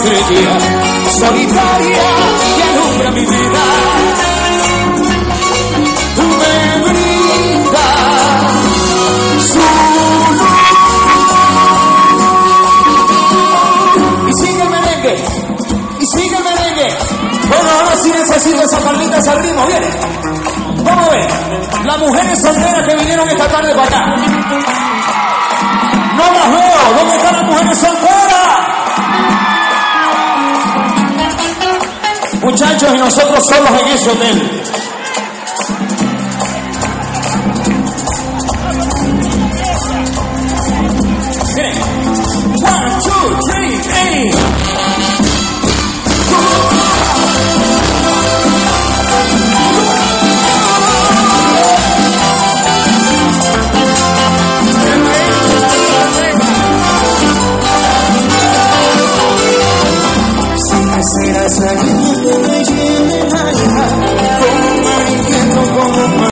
estrella solitaria que alumbra mi vida. Me brinda su luz. Y sigue el merengue, y sigue el merengue. Bueno, ahora sí necesito esas palmitas al ritmo, viene. Vamos a ver, las mujeres solteras que vinieron esta tarde para acá. No las veo, ¿dónde están las mujeres solteras? Muchachos, y nosotros solos en ese hotel.